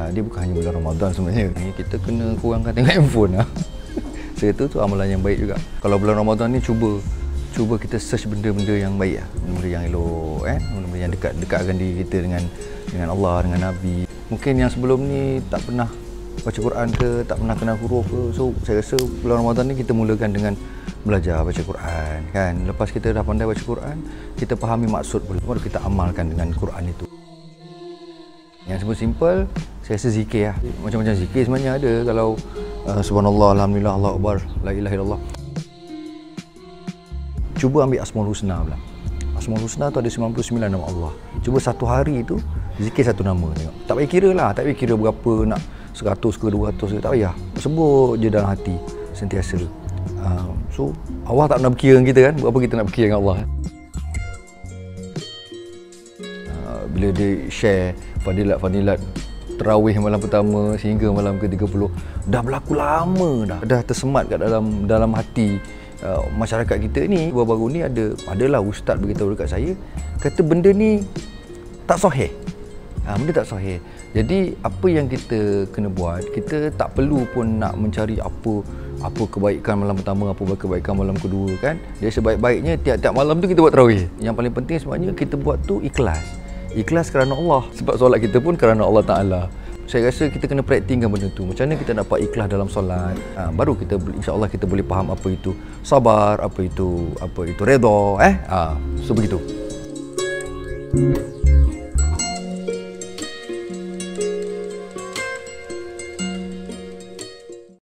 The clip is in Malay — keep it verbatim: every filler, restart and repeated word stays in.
dia bukan hanya bulan Ramadan sebenarnya. Kita kena kurangkan tengok handphone lah. Saya tu tu amalan yang baik juga. Kalau bulan Ramadan ni cuba cuba kita search benda-benda yang baik lah. Benda-benda yang elok eh, benda-benda yang dekat dekatkan diri kita dengan dengan Allah, dengan Nabi. Mungkin yang sebelum ni tak pernah baca Quran ke, tak pernah kenal huruf ke. So saya rasa bulan Ramadan ni kita mulakan dengan belajar baca Quran kan. Lepas kita dah pandai baca Quran, kita fahami maksud pula, baru kita amalkan dengan Quran itu. Yang simple, saya rasa zikir lah. Macam-macam zikir sebenarnya ada. Kalau uh, subhanallah, alhamdulillah, Allahu akbar, la ilaha illallah. Cuba ambil Asmaul Husna pula. Asmaul Husna tu ada sembilan puluh sembilan nama Allah. Cuba satu hari tu zikir satu nama tengok. Tak payah kira lah, tak payah kira berapa nak seratus ke dua ratus ke, tak payah. Sebut je dalam hati sentiasa. Uh, so Allah tak pernah berkira dengan kita kan, berapa kita nak berkira dengan Allah. Uh, bila dia share fadilat-fadilat terawih malam pertama sehingga malam ke tiga puluh, dah berlaku lama dah. Dah tersemat kat dalam dalam hati uh, masyarakat kita ni. Baru-baru ni ada adalah ustaz beritahu dekat saya, kata benda ni tak sahih. Ha, benda tak sahih. Jadi apa yang kita kena buat, kita tak perlu pun nak mencari apa apa kebaikan malam pertama, apa kebaikan malam kedua kan. Dia sebaik-baiknya tiap-tiap malam tu kita buat tarawih. Yang paling penting sebenarnya kita buat tu ikhlas. Ikhlas kerana Allah. Sebab solat kita pun kerana Allah Ta'ala. Saya rasa kita kena praktikkan benda tu. Macam mana kita dapat ikhlas dalam solat. Ha, baru kita insya-Allah kita boleh faham apa itu sabar, apa itu apa itu redha eh. Ha, so begitu.